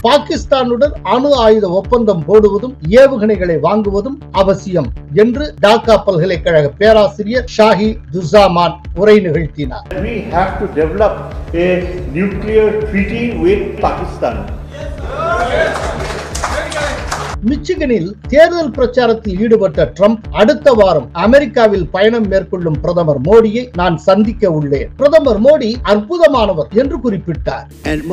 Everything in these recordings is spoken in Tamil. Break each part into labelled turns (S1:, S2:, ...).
S1: பாகிஸ்தானுடன் அணு ஆயுத ஒப்பந்தம் போடுவதும் ஏவுகணைகளை வாங்குவதும் அவசியம் என்று டாக்கா பல்கலைக்கழக பேராசிரியர் ஷாஹி துசாமான் உரை நிகழ்த்தினார்.
S2: We have to develop a nuclear treaty with Pakistan.
S1: மிச்சிகனில் தேர்தல் பிரச்சாரத்தில் ஈடுபட்ட ட்ரம்ப் அடுத்த வாரம் அமெரிக்காவில் பயணம் மேற்கொள்ளும் பிரதமர் மோடியை நான் சந்திக்க உள்ளேன். பிரதமர் மோடி அற்புதமானவர் என்று குறிப்பிட்டார்.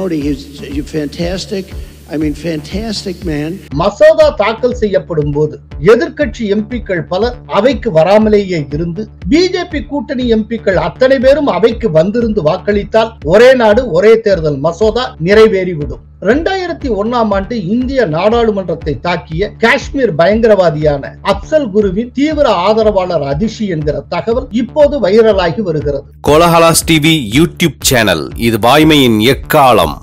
S3: Fantastic man.
S1: மசோதா தாக்கல் செய்யப்படும் போது எதிர்க்கட்சி எம்பிக்கள் பலர் அவைக்கு வராமலேயே இருந்து பிஜேபி கூட்டணி எம்பிக்கள் அத்தனை பேரும் அவைக்கு வந்திருந்து வாக்களித்தால் ஒரே நாடு ஒரே தேர்தல் மசோதா நிறைவேறிவிடும். 2001ஆம் ஆண்டு இந்திய நாடாளுமன்றத்தை தாக்கிய காஷ்மீர் பயங்கரவாதியான அப்சல் குருவின் தீவிர ஆதரவாளர் அதிஷி என்கிற தகவல் இப்போது வைரலாகி வருகிறது.
S4: கோலஹலாஸ் டிவி யூடியூப் சேனல், இது வாய்மையின் எக்காலம்.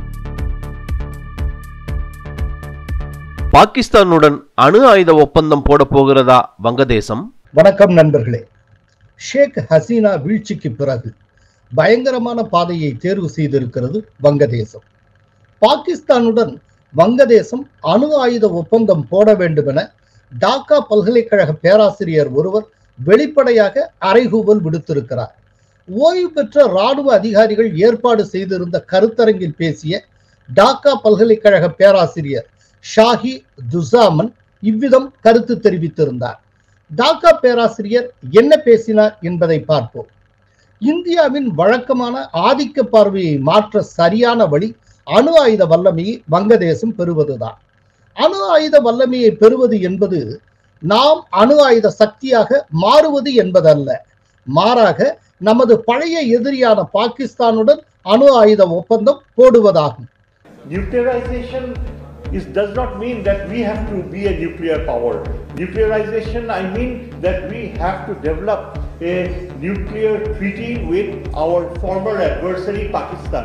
S4: பாகிஸ்தானுடன் அணு ஆயுத ஒப்பந்தம் போட போகிறதா வங்கதேசம்?
S1: வணக்கம் நண்பர்களே. ஷேக் ஹசீனா வீழ்ச்சிக்கு பிறகு பயங்கரமான பாதையை தேர்வு செய்திருக்கிறது வங்கதேசம். பாகிஸ்தானுடன் வங்கதேசம் அணு ஆயுத ஒப்பந்தம் போட வேண்டும் என டாக்கா பல்கலைக்கழக பேராசிரியர் ஒருவர் வெளிப்படையாக அறைகூவல் விடுத்திருக்கிறார். ஓய்வு பெற்ற ராணுவ அதிகாரிகள் ஏற்பாடு செய்திருந்த கருத்தரங்கில் பேசிய டாக்கா பல்கலைக்கழக பேராசிரியர் ஷாஹி துசாமன் இவ்விதம் கருத்து தெரிவித்திருந்தார். டாக்கா பேராசிரியர் என்ன பேசினார் என்பதை பார்ப்போம். இந்தியாவின் வழக்கமான ஆதிக்க பார்வையை மாற்ற சரியான வழி அணு ஆயுத வல்லமையை வங்கதேசம் பெறுவதுதான். அணு ஆயுத வல்லமையை பெறுவது என்பது நாம் அணு ஆயுத சக்தியாக மாறுவது என்பதல்ல, மாறாக நமது பழைய எதிரியான பாகிஸ்தானுடன் அணு ஆயுத ஒப்பந்தம் போடுவதாகும்.
S2: Nuclearization does not mean that we have to be a nuclear power. Nuclearization, I mean that we have to develop a nuclear treaty with our former adversary Pakistan.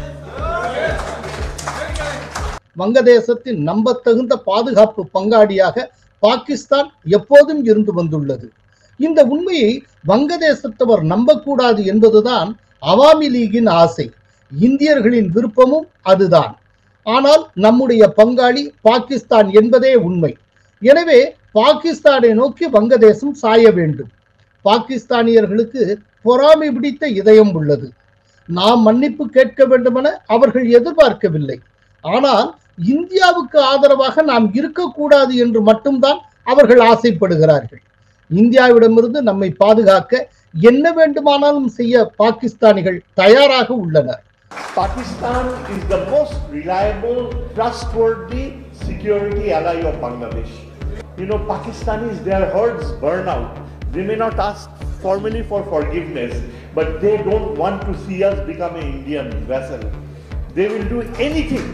S1: வங்கதேசத்தின் நம்பத்தகுந்த பாதுகாப்பு பங்காளியாக பாகிஸ்தான் எப்போதும் இருந்து வந்துள்ளது. இந்த உண்மையை வங்கதேசத்தவர் நம்பக்கூடாது என்பதுதான் அவாமி லீகின் ஆசை. இந்தியர்களின் விருப்பமும் அதுதான். ஆனால் நம்முடைய பங்காளி பாகிஸ்தான் என்பதே உண்மை. எனவே பாகிஸ்தானை நோக்கி வங்கதேசம் சாய வேண்டும். பாகிஸ்தானியர்களுக்கு பொறாமை பிடித்த இதயம் உள்ளது. நாம் மன்னிப்பு கேட்க வேண்டுமென அவர்கள் எதிர்பார்க்கவில்லை. ஆனால் இந்தியாவுக்கு ஆதரவாக நாம் இருக்கக்கூடாது என்று மட்டும்தான் அவர்கள் ஆசைப்படுகிறார்கள். இந்தியாவிடமிருந்து நம்மை பாதுகாக்க என்ன வேண்டுமானாலும் செய்ய பாகிஸ்தானிகள் தயாராக உள்ளனர்.
S2: Pakistan is the most reliable, trustworthy security ally of Bangladesh. Pakistanis, their herds burn out. They may not ask formally for forgiveness, but they don't want to see us become an Indian vassal. They will do anything,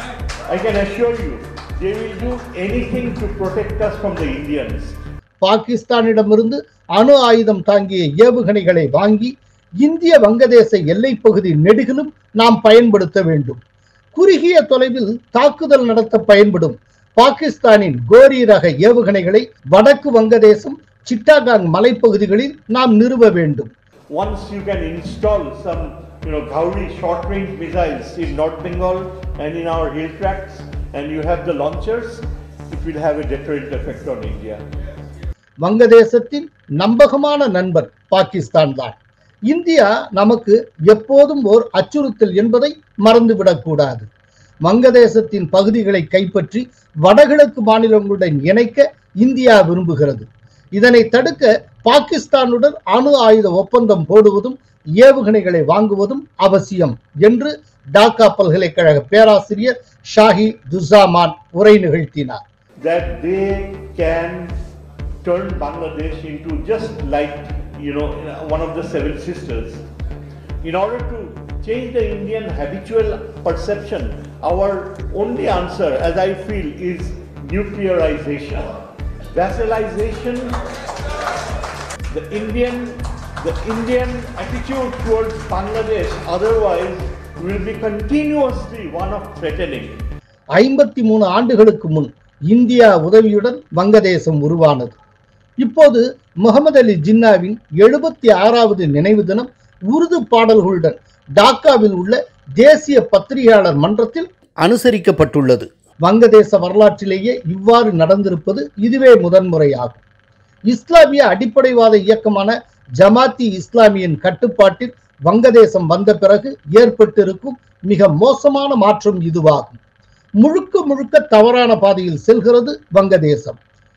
S2: I can assure you, they will do anything to protect us from the Indians.
S1: பாகிஸ்தானிடமிருந்து அணு ஆயுதம் தாங்கிய ஏவுகணைகளை வாங்கி இந்திய வங்கதேச எல்லை பகுதி நெடுகிலும் நாம் பயன்படுத்த வேண்டும். குறுகிய தொலைவில் தாக்குதல் நடத்த பயன்படும் பாகிஸ்தானின் கோரி ரக ஏவுகணைகளை வடக்கு வங்கதேசம் சிட்டாகாங் மலைப்பகுதிகளில் நாம் நிறுவ வேண்டும்.
S2: Once you can install some Gauri short range missiles in North Bengal and in our hill tracts, and you have the launchers, it will have a deterrent effect on India.
S1: வங்கதேசத்தின் நம்பகமான நண்பர் பாகிஸ்தான் தான். இந்தியா நமக்கு எப்போதும் ஓர் அச்சுறுத்தல் என்பதை மறந்துவிடக் கூடாது. வங்கதேசத்தின் பகுதிகளை கைப்பற்றி வடகிழக்கு மாநிலங்களுடன் இணைக்க இந்தியா விரும்புகிறது. இதனை தடுக்க பாகிஸ்தானுடன் அணு ஆயுத ஒப்பந்தம் போடுவதும் ஏவுகணைகளை வாங்குவதும் அவசியம் என்று டாக்கா பல்கலைக்கழக பேராசிரியர் ஷாஹி துசாமான் உரை நிகழ்த்தினார்.
S2: That they can turn Bangladesh into just like one of the seven sisters. In order to change the Indian habitual perception, our only answer, as I feel, is nuclearization. Vassalization, the Indian attitude towards Bangladesh otherwise will be continuously one of threatening.
S1: 53 ஆண்டுகளுக்கு முன் இந்தியா உதவியுடன் வங்கதேசம் உருவானது. இப்போது முகமது அலி ஜின்னாவின் 76வது நினைவு தினம் உருது பாடல்களுடன் டாக்காவில் உள்ள தேசிய பத்திரிகையாளர் மன்றத்தில் அனுசரிக்கப்பட்டுள்ளது. வங்கதேச வரலாற்றிலேயே இவ்வாறு நடந்திருப்பது இதுவே முதன்முறையாகும். இஸ்லாமிய அடிப்படைவாத இயக்கமான ஜமாத்தி இஸ்லாமியின் கட்டுப்பாட்டில் வங்கதேசம் வந்த பிறகு ஏற்பட்டிருக்கும் மிக மோசமான மாற்றம் இதுவாகும். முழுக்க முழுக்க தவறான பாதையில் செல்கிறது வங்கதேசம்.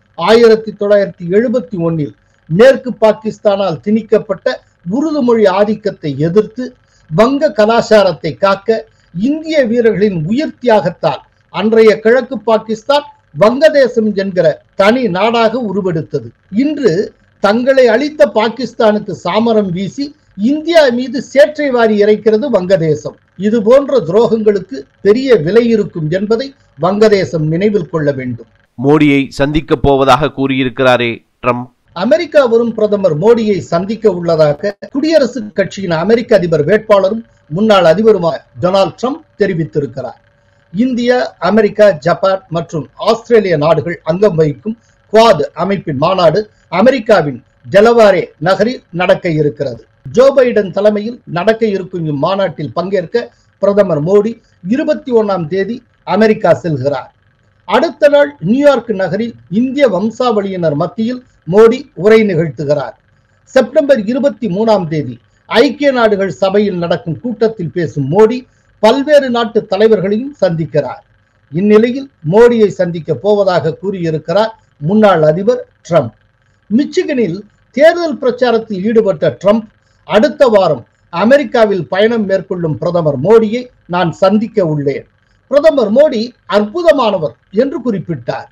S1: 1971 மேற்கு பாகிஸ்தானால் திணிக்கப்பட்ட உருது மொழி ஆதிக்கத்தை எதிர்த்து வங்க கலாச்சாரத்தை காக்க இந்திய வீரர்களின் உயிர் தியாகத்தால் அன்றைய கிழக்கு பாகிஸ்தான் வங்கதேசம் என்கிற தனி நாடாக உருவெடுத்தது. இன்று தங்களை அளித்த பாகிஸ்தானுக்கு சாமரம் வீசி இந்தியா மீது சேற்றை வாரி இறைக்கிறது வங்கதேசம். இது போன்ற துரோகங்களுக்கு பெரிய விலை இருக்கும் என்பதை வங்கதேசம் நினைவில் கொள்ள வேண்டும்.
S5: மோடியை சந்திக்க போவதாக கூறியிருக்கிறாரே ட்ரம்ப்.
S1: அமெரிக்கா வரும் பிரதமர் மோடியை சந்திக்க உள்ளதாக குடியரசுக் கட்சியின் அமெரிக்க அதிபர் வேட்பாளரும் முன்னாள் அதிபருமான டொனால்ட் ட்ரம்ப் தெரிவித்திருக்கிறார். இந்தியா, அமெரிக்கா, ஜப்பான் மற்றும் ஆஸ்திரேலிய நாடுகள் அங்கம் வகிக்கும் குவாட் அமைப்பின் மாநாடு அமெரிக்காவின் டெலவாரே நகரில் நடக்க இருக்கிறது. ஜோ பைடன் தலைமையில் நடக்க இருக்கும் இம்மாநாட்டில் பங்கேற்க பிரதமர் மோடி 21ஆம் தேதி அமெரிக்கா செல்கிறார். அடுத்த நாள் நியூயார்க் நகரில் இந்திய வம்சாவளியினர் மத்தியில் மோடி உரை நிகழ்த்துகிறார். செப்டம்பர் 23ஆம் தேதி ஐக்கிய நாடுகள் சபையில் நடக்கும் கூட்டத்தில் பேசும் மோடி பல்வேறு நாட்டு தலைவர்களையும் சந்திக்கிறார். இந்நிலையில் மோடியை சந்திக்க போவதாக கூறியிருக்கிறார் முன்னாள் அதிபர் ட்ரம்ப். மிச்சிகனில் தேர்தல் பிரச்சாரத்தில் ஈடுபட்ட ட்ரம்ப் அடுத்த வாரம் அமெரிக்காவில் பயணம் மேற்கொள்ளும் பிரதமர் மோடியை நான் சந்திக்க உள்ளேன். பிரதமர் மோடி அற்புதமானவர் என்று குறிப்பிட்டார்.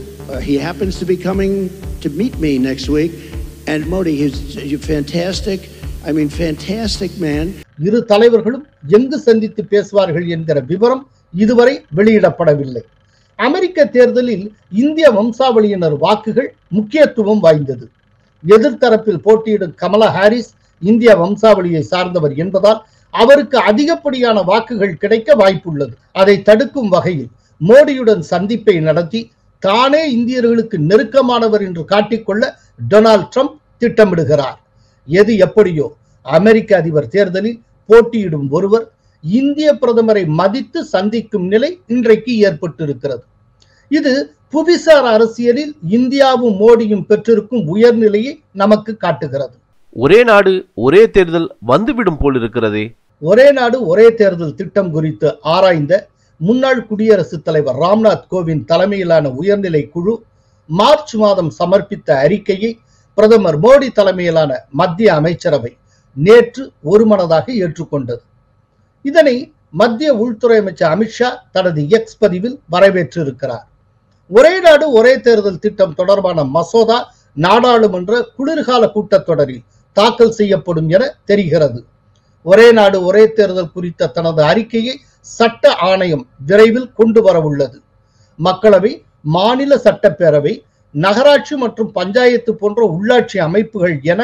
S3: He happens to be coming to meet me next week, and Modi is fantastic. I mean, fantastic man.
S1: இரு தலைவர்களும் எங்கு சந்தித்து பேசுவார்கள் என்கிற விவரம் இதுவரை வெளியிடப்படவில்லை. அமெரிக்க தேர்தலில் இந்திய வம்சாவளியினர் வாக்குகள் முக்கியத்துவம் வாய்ந்தது. எதிர்த்தரப்பில் போட்டியிடும் கமலா ஹாரிஸ் இந்திய வம்சாவளியை சார்ந்தவர் என்பதால் அவருக்கு அதிகப்படியான வாக்குகள் கிடைக்க வாய்ப்புள்ளது. அதை தடுக்கும் வகையில் மோடியுடன் சந்திப்பை நடத்தி தானே இந்தியர்களுக்கு நெருக்கமானவர் என்று காட்டிக்கொள்ள டொனால்ட் ட்ரம்ப் திட்டமிடுகிறார். எது எப்படியோ அமெரிக்க அதிபர் தேர்தலில் போட்டியிடும் ஒருவர் இந்திய பிரதமரை மதித்து சந்திக்கும் நிலை இன்றைக்கு ஏற்பட்டிருக்கிறது. இது புவிசார் அரசியலில் இந்தியாவும் மோடியும் பெற்றிருக்கும் உயர்நிலையை நமக்கு காட்டுகிறது.
S5: ஒரே நாடு ஒரே தேர்தல் வந்துவிடும் போல் இருக்கிறதே.
S1: ஒரே நாடு ஒரே தேர்தல் திட்டம் குறித்து ஆராய்ந்த முன்னாள் குடியரசுத் தலைவர் ராம்நாத் கோவிந்த் தலைமையிலான உயர்நிலை குழு மார்ச் மாதம் சமர்ப்பித்த அறிக்கையை பிரதமர் மோடி தலைமையிலான மத்திய அமைச்சரவை நேற்று ஒருமனதாக ஏற்றுக்கொண்டது. இதனை மத்திய உள்துறை அமைச்சர் அமித்ஷா தனது எக்ஸ் பதிவில் வரவேற்றிருக்கிறார். ஒரே நாடு ஒரே தேர்தல் திட்டம் தொடர்பான மசோதா நாடாளுமன்ற குளிர்கால கூட்டத்தொடரில் தாக்கல் செய்யப்படும் என தெரிகிறது. ஒரே நாடு ஒரே தேர்தல் குறித்த தனது அறிக்கையை சட்ட ஆணையம் விரைவில் கொண்டு வர உள்ளது. மக்களவை, மாநில சட்டப்பேரவை, நகராட்சி மற்றும் பஞ்சாயத்து போன்ற உள்ளாட்சி அமைப்புகள் என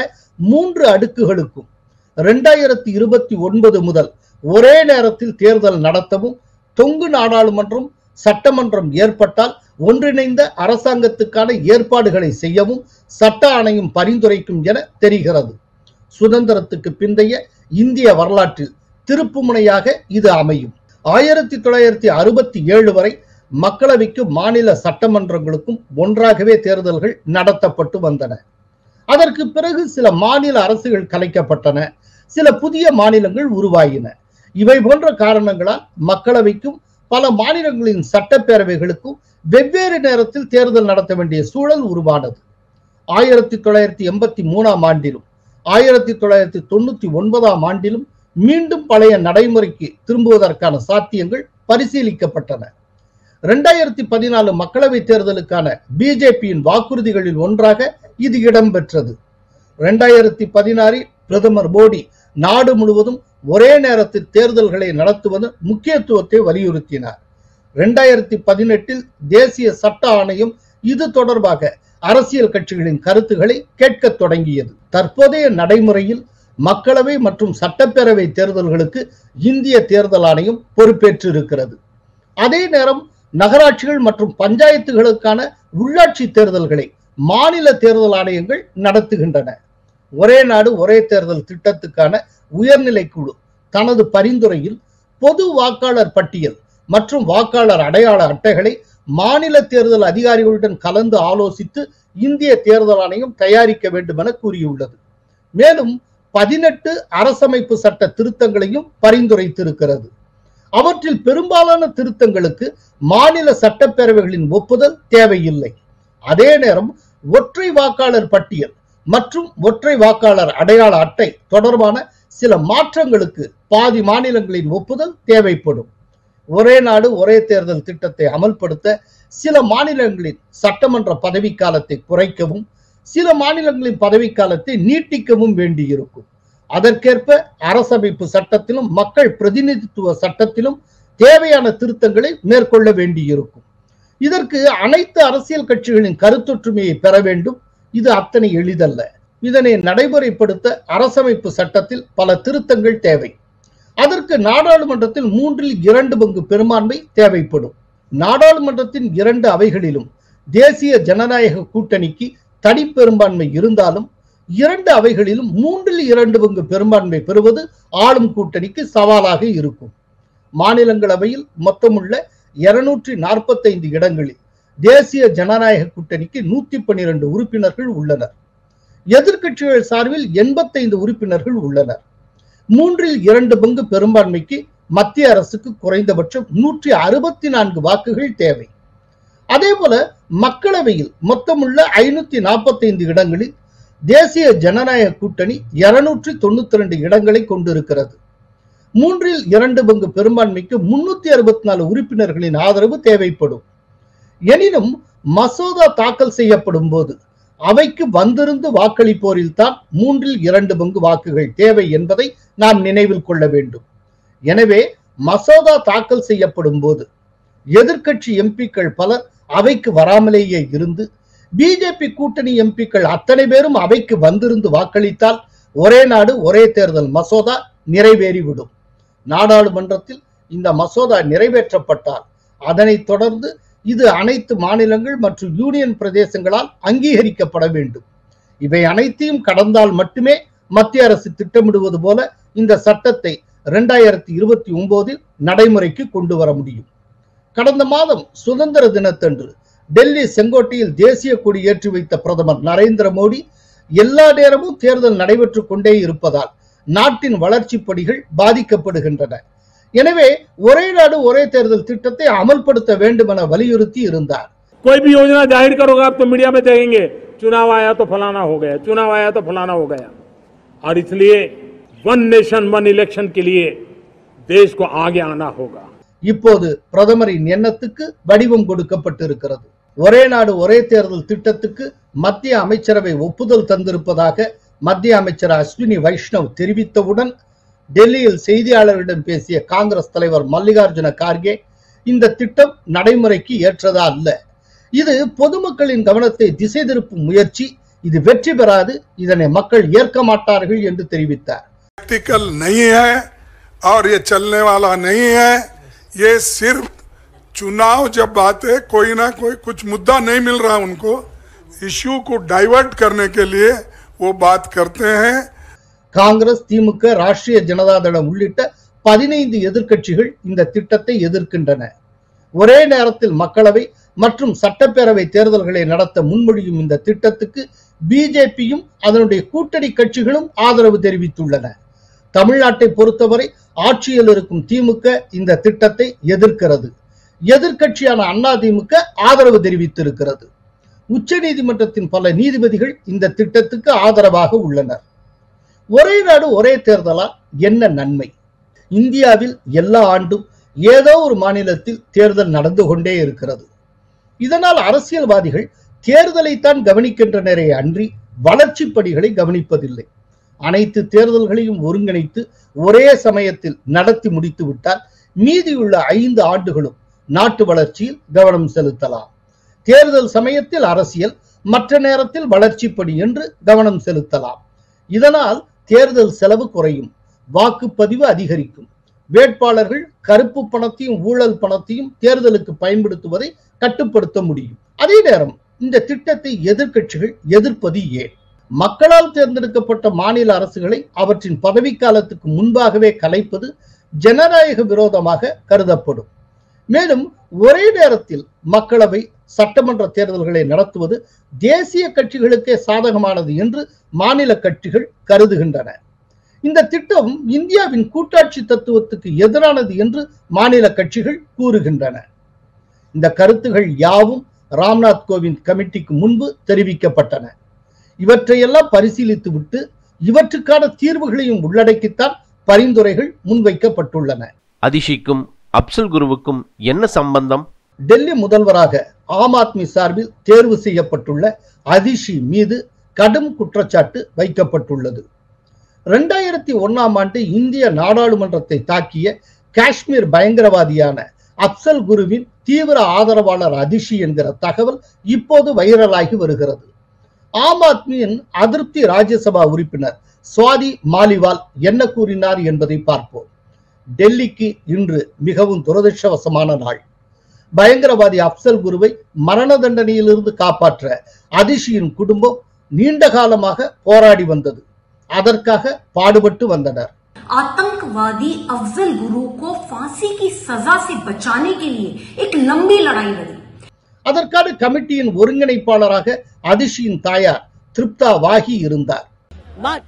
S1: 3 அடுக்குகளுக்கும் 2029 முதல் ஒரே நேரத்தில் தேர்தல் நடத்தவும், தொங்கு நாடாளுமன்றம் சட்டமன்றம் ஏற்பட்டால் ஒன்றிணைந்த அரசாங்கத்துக்கான ஏற்பாடுகளை செய்யவும் சட்ட ஆணையம் பரிந்துரைக்கும் என தெரிகிறது. சுதந்திரத்துக்கு பிந்தைய இந்திய வரலாற்றில் திருப்புமுனையாக இது அமையும். 1967 வரை மக்களவைக்கும் மாநில சட்டமன்றங்களுக்கும் ஒன்றாகவே தேர்தல்கள் நடத்தப்பட்டு வந்தன. அதற்கு பிறகு சில மாநில அரசுகள் கலைக்கப்பட்டன, சில புதிய மாநிலங்கள் உருவாகின. இவை போன்ற காரணங்களால் மக்களவைக்கும் பல மாநிலங்களின் சட்டப்பேரவைகளுக்கும் வெவ்வேறு நேரத்தில் தேர்தல் நடத்த வேண்டிய சூழல் உருவானது. 1983ஆம் ஆண்டிலும் 1999ஆம் ஆண்டிலும் மீண்டும் பழைய நடைமுறைக்கு திரும்புவதற்கான சாத்தியங்கள் பரிசீலிக்கப்பட்டன. 2014 மக்களவை தேர்தலுக்கான பிஜேபியின் வாக்குறுதிகளில் ஒன்றாக இது இடம்பெற்றது. 2016 பிரதமர் மோடி நாடு முழுவதும் ஒரே நேரத்தில் தேர்தல்களை நடத்துவது முக்கியத்துவத்தை வலியுறுத்தினார். 2018 தேசிய சட்ட ஆணையம் இது தொடர்பாக அரசியல் கட்சிகளின் கருத்துக்களை கேட்க தொடங்கியது. தற்போதைய நடைமுறையில் மக்களவை மற்றும் சட்டப்பேரவை தேர்தல்களுக்கு இந்திய தேர்தல் ஆணையம் பொறுப்பேற்றிருக்கிறது. அதே நேரம் நகராட்சிகள் மற்றும் பஞ்சாயத்துகளுக்கான உள்ளாட்சி தேர்தல்களை மாநில தேர்தல் ஆணையங்கள் நடத்துகின்றன. ஒரே நாடு ஒரே தேர்தல் திட்டத்துக்கான உயர்நிலை குழு தனது பரிந்துரையில் பொது வாக்காளர் பட்டியல் மற்றும் வாக்காளர் அடையாள அட்டைகளை மாநில தேர்தல் அதிகாரிகளுடன் கலந்து ஆலோசித்து இந்திய தேர்தல் ஆணையம் தயாரிக்க வேண்டும் என கூறியுள்ளது. மேலும் 18 அரசமைப்பு சட்ட திருத்தங்களையும் பரிந்துரைத்திருக்கிறது. அவற்றில் பெரும்பாலான திருத்தங்களுக்கு மாநில சட்டப்பேரவைகளின் ஒப்புதல் தேவையில்லை. அதே நேரம் ஒற்றை வாக்காளர் பட்டியல் மற்றும் ஒற்றை வாக்காளர் அடையாள அட்டை தொடர்பான சில மாற்றங்களுக்கு பாதி மாநிலங்களின் ஒப்புதல் தேவைப்படும். ஒரே நாடு ஒரே தேர்தல் திட்டத்தை அமல்படுத்த சில மாநிலங்களின் சட்டமன்ற பதவிக்காலத்தை குறைக்கவும் சில மாநிலங்களின் பதவிக்காலத்தை நீட்டிக்கவும் வேண்டியிருக்கும். அதற்கேற்ப அரசமைப்பு சட்டத்திலும் மக்கள் பிரதிநிதித்துவ சட்டத்திலும் தேவையான திருத்தங்களை மேற்கொள்ள வேண்டியிருக்கும். இதற்கு அனைத்து அரசியல் கட்சிகளின் கருத்தொற்றுமையை பெற வேண்டும். இது அத்தனை எளிதல்ல. இதனை நடைமுறைப்படுத்த அரசமைப்பு சட்டத்தில் பல திருத்தங்கள் தேவை. அதற்கு நாடாளுமன்றத்தில் 3/2 பங்கு பெரும்பான்மை தேவைப்படும். நாடாளுமன்றத்தின் 2 அவைகளிலும் தேசிய ஜனநாயக கூட்டணிக்கு தனி பெரும்பான்மை இருந்தாலும் 2 அவைகளிலும் 3/2 பங்கு பெரும்பான்மை பெறுவது ஆளும் கூட்டணிக்கு சவாலாக இருக்கும். மாநிலங்களவையில் மொத்தமுள்ள 245 இடங்களில் தேசிய ஜனநாயக கூட்டணிக்கு 112 உறுப்பினர்கள் உள்ளனர். எதிர்க்கட்சிகள் சார்பில் 85 உறுப்பினர்கள் உள்ளனர். 3/2 பங்கு பெரும்பான்மைக்கு மத்திய அரசுக்கு குறைந்தபட்சம் 164 வாக்குகள் தேவை. அதே போல மக்களவையில் மொத்தமுள்ள 545 இடங்களில் தேசிய ஜனநாயக கூட்டணி 292 இடங்களை கொண்டிருக்கிறது. 3/2 பங்கு பெரும்பான்மைக்கு 364 உறுப்பினர்களின் ஆதரவு தேவைப்படும். எனினும் மசோதா தாக்கல் செய்யப்படும் போது அவைக்கு வந்திருந்து வாக்களிப்போரில் தான் 3/2 பங்கு வாக்குகள் தேவை என்பதை நாம் நினைவில் கொள்ள வேண்டும். எனவே மசோதா தாக்கல் செய்யப்படும் போது எதிர்க்கட்சி எம்பிக்கள் பலர் அவைக்கு வராமலேயே இருந்து பிஜேபி கூட்டணி எம்பிக்கள் அத்தனை பேரும் அவைக்கு வந்திருந்து வாக்களித்தால் ஒரே நாடு ஒரே தேர்தல் மசோதா நிறைவேறிவிடும். நாடாளுமன்றத்தில் இந்த மசோதா நிறைவேற்றப்பட்டால் அதனைத் தொடர்ந்து இது அனைத்து மாநிலங்கள் மற்றும் யூனியன் பிரதேசங்களால் அங்கீகரிக்கப்பட வேண்டும். இவை அனைத்தையும் கடந்தால் மட்டுமே மத்திய அரசு திட்டமிடுவது போல இந்த சட்டத்தை 2029 நடைமுறைக்கு கொண்டு வர முடியும். கடந்த மாதம் சுதந்திர தினத்தன்று டெல்லி செங்கோட்டையில் தேசிய கொடி ஏற்றி வைத்த பிரதமர் நரேந்திர மோடி எல்லா நேரமும் தேர்தல் நடைபெற்றுக் கொண்டே இருப்பதால் நாட்டின் வளர்ச்சி படிகள் பாதிக்கப்படுகின்றன. எனவே ஒரே நாடு ஒரே தேர்தல் திட்டத்தை அமல்படுத்த வேண்டும் என வலியுறுத்தி இருந்தார்.
S6: कोई भी योजना जाहिर करोगे आप तो मीडिया में देखेंगे चुनाव आया तो फलाना हो गया, चुनाव आया तो फलाना हो गया। और इसलिए वन नेशन वन इलेक्शन के लिए देश को आगे आना होगा.
S1: இப்போது பிரதமரின் எண்ணத்துக்கு வடிவம் கொடுக்கப்பட்டிருக்கிறது. ஒரே நாடு ஒரே தேர்தல் திட்டத்துக்கு மத்திய அமைச்சரவை ஒப்புதல் தந்திருப்பதாக மத்திய அமைச்சர் அஸ்வினி வைஷ்ணவ் தெரிவித்தவுடன் டெல்லியில் செய்தியாளர்களிடம் பேசிய காங்கிரஸ் தலைவர் மல்லிகார்ஜுன கார்கே இந்த திட்டம் நடைமுறைக்கு ஏற்றதா அல்ல, இது பொதுமக்களின் கவனத்தை திசை திருப்பும் முயற்சி, இது வெற்றி பெறாது, இதனை மக்கள் ஏற்க மாட்டார்கள் என்று தெரிவித்தார்.
S7: प्रैक्टिकल नहीं है और ये चलने वाला नहीं है। ये सिर्फ चुनाव जब बात है कोई ना कोई कुछ मुद्दा नहीं मिल रहा उनको, इश्यू को डाइवर्ट करने के लिए वो बात करते हैं.
S1: காங்கிரஸ், திமுக, ராஷ்டிரிய ஜனதா தளம் உள்ளிட்ட 15 எதிர்க்கட்சிகள் இந்த திட்டத்தை எதிர்க்கின்றன. ஒரே நேரத்தில் மக்களவை மற்றும் சட்டப்பேரவை தேர்தல்களை நடத்த முன்மொழியும் இந்த திட்டத்துக்கு பிஜேபியும் அதனுடைய கூட்டணி கட்சிகளும் ஆதரவு தெரிவித்துள்ளன. தமிழ்நாட்டை பொறுத்தவரை ஆட்சியில் இருக்கும் திமுக இந்த திட்டத்தை எதிர்க்கிறது. எதிர்க்கட்சியான அதிமுக ஆதரவு தெரிவித்திருக்கிறது. உச்ச நீதிமன்றத்தின் பல நீதிபதிகள் இந்த திட்டத்துக்கு ஆதரவாக உள்ளனர். ஒரே நாடு ஒரே தேர்தலால் என்ன நன்மை? இந்தியாவில் எல்லா ஆண்டும் ஏதோ ஒரு மாநிலத்தில் தேர்தல் நடந்து கொண்டே இருக்கிறது. இதனால் அரசியல்வாதிகள் தேர்தலைத்தான் கவனிக்கின்றனரே அன்றி வளர்ச்சி படிகளை கவனிப்பதில்லை. அனைத்து தேர்தல்களையும் ஒருங்கிணைத்து ஒரே சமயத்தில் நடத்தி முடித்து விட்டால் மீதியுள்ள 5 ஆண்டுகளும் நாட்டு வளர்ச்சியில் கவனம் செலுத்தலாம். தேர்தல் சமயத்தில் அரசியல், மற்ற நேரத்தில் வளர்ச்சி படி என்று கவனம் செலுத்தலாம். இதனால் தேர்தல் செலவு குறையும், வாக்குப்பதிவு அதிகரிக்கும், வேட்பாளர்கள் கருப்பு பணத்தையும் ஊழல் பணத்தையும் தேர்தலுக்கு பயன்படுத்துவதை கட்டுப்படுத்த முடியும். அதே நேரம் இந்த திட்டத்தை எதிர்க்கட்சிகள் எதிர்ப்பது ஏன்? மக்களால் தேர்ந்தெடுக்கப்பட்ட மாநில அரசுகளை அவற்றின் பதவிக்காலத்துக்கு முன்பாகவே கலைப்பது ஜனநாயக விரோதமாக கருதப்படும். மேலும் ஒரே நேரத்தில் மக்களவை சட்டமன்ற தேர்தல்களை நடத்துவது தேசிய கட்சிகளுக்கே சாதகமானது என்று மாநில கட்சிகள் கருதுகின்றன. இந்த திட்டம் இந்தியாவின் கூட்டாட்சி தத்துவத்துக்கு எதிரானது என்று மாநில கட்சிகள் கூறுகின்றன. இந்த கருத்துகள் யாவும் ராம்நாத் கோவிந்த் கமிட்டிக்கு முன்பு தெரிவிக்கப்பட்டன. இவற்றையெல்லாம் பரிசீலித்துவிட்டு இவற்றுக்கான தீர்வுகளையும் உள்ளடக்கித்தான் பரிந்துரைகள் முன்வைக்கப்பட்டுள்ளன.
S5: அதிஷிக்கும் அப்சல் குருவுக்கும் என்ன சம்பந்தம்?
S1: டெல்லி முதல்வராக ஆம் ஆத்மி சார்பில் தேர்வு செய்யப்பட்டுள்ள அதிஷி மீது கடும் குற்றச்சாட்டு வைக்கப்பட்டுள்ளது. 2001ஆம் ஆண்டு இந்திய நாடாளுமன்றத்தை தாக்கிய காஷ்மீர் பயங்கரவாதியான அப்சல் குருவின் தீவிர ஆதரவாளர் அதிஷி என்கிற தகவல் இப்போது வைரலாகி வருகிறது. ஆம் ஆத்மியின் அதிருப்தி ராஜ்யசபா உறுப்பினர் சுவாதி மாலிவால் என்ன கூறினார் என்பதை பார்ப்போம். டெல்லிக்கு இன்று மிகவும் துரதிர்ஷ்டவசமான நாள். பயங்கரவாதி அப்சல் குருவை மரண தண்டனையிலிருந்து காப்பாற்ற அதிஷியின் குடும்பம் நீண்ட காலமாக போராடி வந்தது. அதற்காக பாடுபட்டு வந்தனர்.
S8: आतंकवादी अफजल गुरु को फांसी की सजा से बचाने के लिए एक लंबी लड़ाई लड़ी.
S1: அதற்கான கமிட்டியின் ஒருங்கிணைப்பாளராக அதிஷியின் தாயார் திருப்தா வாகி இருந்தார்.
S9: But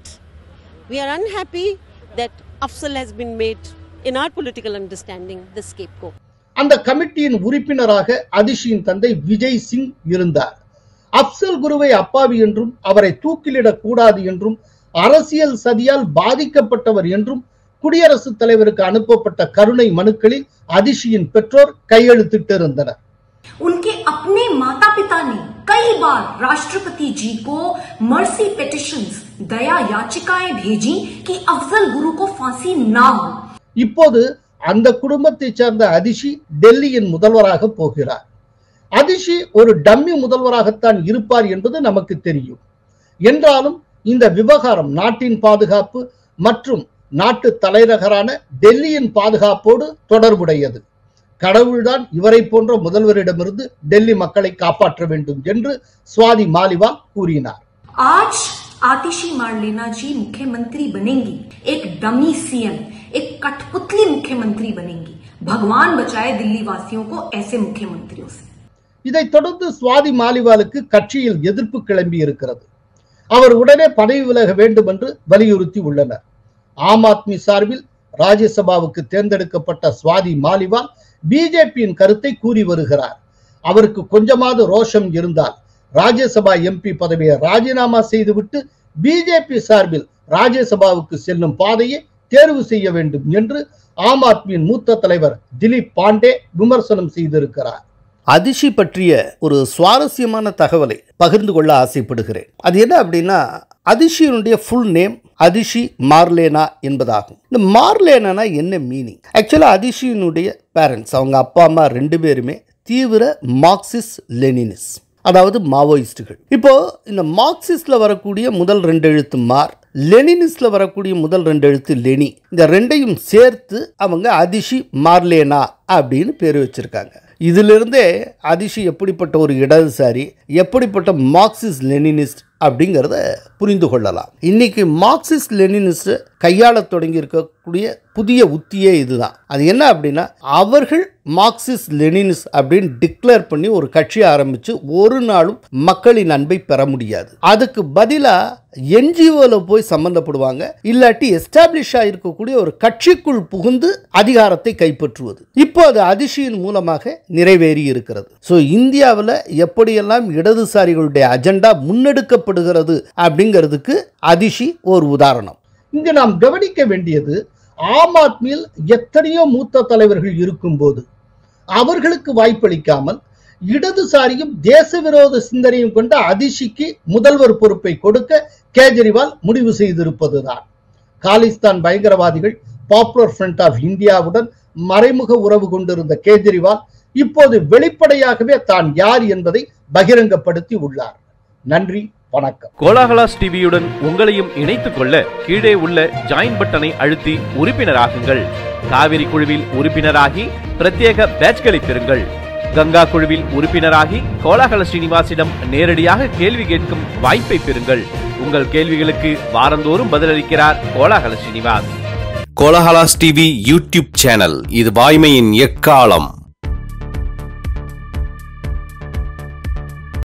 S9: we are unhappy that Afzal has been made, in our political understanding, the scapegoat.
S1: அந்த கமிட்டியின் உறுப்பினராக அதிஷியின் தந்தை விஜய் சிங் இருந்தார். அப்சல் குருவை அப்பாவி என்றும் அவரை தூக்கிலிடக் கூடாது என்றும் அரசியல் சதியால் பாதிக்கப்பட்டவர் என்றும் குடியரசுத் தலைவருக்கு அனுப்பப்பட்ட கருணை மனுக்களில் அதிஷியின் பெற்றோர் கையெழுத்திட்டிருந்தனர்.
S8: उनके अपने माता पिता ने कई बार राष्ट्रपति जी को मर्सी पिटिशंस, दया याचिकाएं भेजी कि अफजल गुरु को फांसी ना हो.
S1: இப்போது அந்த குடும்பத்தை சேர்ந்த அதிஷி டெல்லியின் முதல்வராக போகிறார். அதிஷி ஒரு டம்மி முதல்வராகத்தான் இருப்பார் என்பது நமக்கு தெரியும். என்றாலும் இந்த விவகாரம் நாட்டின் பாதுகாப்பு மற்றும் நாட்டு தலைநகரான டெல்லியின் பாதுகாப்போடு தொடர்புடையது. கடவுள்தான் இவரை போன்ற முதல்வரிடமிருந்து டெல்லி மக்களை காப்பாற்ற வேண்டும் என்று சுவாதி மாலிவால் கூறினார்.
S8: आज आतिशी मार्लेना जी मुख्यमंत्री बनेंगी, एक डमी सीएम, एक कठपुतली मुख्यमंत्री बनेंगी. भगवान बचाए दिल्ली वासियों को ऐसे मुख्यमंत्रियों से.
S1: இதைத் தொடர்ந்து சுவாதி மாலிவாலுக்கு கட்சியில் எதிர்ப்பு கிளம்பி இருக்கிறது. அவர் உடனே பதவி விலக வேண்டும் என்று வலியுறுத்தி உள்ளனர். ஆம் ஆத்மி சார்பில் ராஜ்யசபாவுக்கு தேர்ந்தெடுக்கப்பட்ட சுவாதி மாலிவால் பிஜேபியின் கருத்தை கூறி வருகிறார். அவருக்கு கொஞ்சமாவது ரோஷம் இருந்தால் ராஜ்யசபா எம்பி பதவியை ராஜினாமா செய்துவிட்டு பிஜேபி சார்பில் ராஜ்யசபாவுக்கு செல்லும் பாதையை தேர்வு செய்ய வேண்டும் என்று ஆம் ஆத்மியின் மூத்த தலைவர் திலீப் பாண்டே விமர்சனம் செய்திருக்கிறார்.
S10: அதிஷி பற்றிய ஒரு சுவாரஸ்யமான தகவலை பகிர்ந்து கொள்ள ஆசைப்படுகிறேன். அது என்ன அப்படின்னா, அதிஷியினுடைய ஃபுல் நேம் அதிஷி மார்லேனா என்பதாகும். இந்த மார்லேனா என்ன மீனிங்? ஆக்சுவலாக அதிஷியினுடைய பேரண்ட்ஸ், அவங்க அப்பா அம்மா ரெண்டு பேருமே தீவிர மார்க்சிஸ்ட் லெனினிஸ்ட், அதாவது மாவோயிஸ்டுகள். இப்போ இந்த மார்க்சிஸ்ட்ல வரக்கூடிய முதல் ரெண்டு எழுத்து மார், லெனினிஸ்ட்ல வரக்கூடிய முதல் ரெண்டு எழுத்து லெனி, இந்த ரெண்டையும் சேர்த்து அவங்க அதிஷி மார்லேனா அப்படின்னு பேர் வச்சிருக்காங்க. இதிலிருந்தே அதிஷி எப்படிப்பட்ட ஒரு இடதுசாரி, எப்படிப்பட்ட மார்க்சிஸ்ட் லெனினிஸ்ட் அப்படிங்கிறத புரிந்து கொள்ளலாம். இன்னைக்கு மார்க்சிஸ்ட் லெனினிஸ்ட் கையாள தொடங்கி இருக்கக்கூடிய புதிய உத்தியே இதுதான். அது என்ன அப்படின்னா, அவர்கள் மார்க்சிஸ்ட் லெனினிஸ்ட் அப்படின்னு டிக்ளேர் பண்ணி ஒரு கட்சி ஆரம்பித்து ஒரு நாளும் மக்களின் அன்பை பெற முடியாது. அதுக்கு பதிலாக என்ஜிஓவில் போய் சம்பந்தப்படுவாங்க, இல்லாட்டி எஸ்டாப்ளிஷ் ஆகிருக்கக்கூடிய ஒரு கட்சிக்குள் புகுந்து அதிகாரத்தை கைப்பற்றுவது. இப்போ அது அதிஷியின் மூலமாக நிறைவேறி இருக்கிறது. ஸோ இந்தியாவில் எப்படியெல்லாம் இடதுசாரிகளுடைய அஜெண்டா முன்னெடுக்கப்படுகிறது அப்படிங்கிறதுக்கு அதிஷி ஒரு உதாரணம்.
S1: இங்கு நாம் கவனிக்க வேண்டியது, ஆம் ஆத்மியில் எத்தனையோ மூத்த தலைவர்கள் இருக்கும் போது அவர்களுக்கு வாய்ப்பளிக்காமல் இடதுசாரியும் தேச விரோத சிந்தனையும் கொண்ட அதிஷிக்கு முதல்வர் பொறுப்பை கொடுக்க கேஜரிவால் முடிவு செய்திருப்பதுதான். காலிஸ்தான் பயங்கரவாதிகள் பாப்புலர் ஃப்ரண்ட் ஆஃப் இந்தியாவுடன் மறைமுக உறவு கொண்டிருந்த கேஜரிவால் இப்போது வெளிப்படையாகவே தான் யார் என்பதை பகிரங்கப்படுத்தி உள்ளார். நன்றி, வணக்கம்.
S5: கோலாகலாஸ் டிவியுடன் உங்களையும் இணைத்துக் கொள்ள கீழே உள்ள ஜாயின் பட்டனை அழுத்தி உறுப்பினராகுங்கள். காவிரி குழுவில் உறுப்பினராகி பிரத்யேக பேட்ச்களை பெறுங்கள். கங்கா குழுவில் உறுப்பினராகி கோலாகல ஸ்ரீனிவாசிடம் நேரடியாக கேள்வி கேட்கும் வாய்ப்பை பெறுங்கள். உங்கள் கேள்விகளுக்கு வாரந்தோறும் பதிலளிக்கிறார் Kolagala Srinivas.
S4: Kolagalas TV YouTube channel, இது வாய்மையின் எக்காலம்.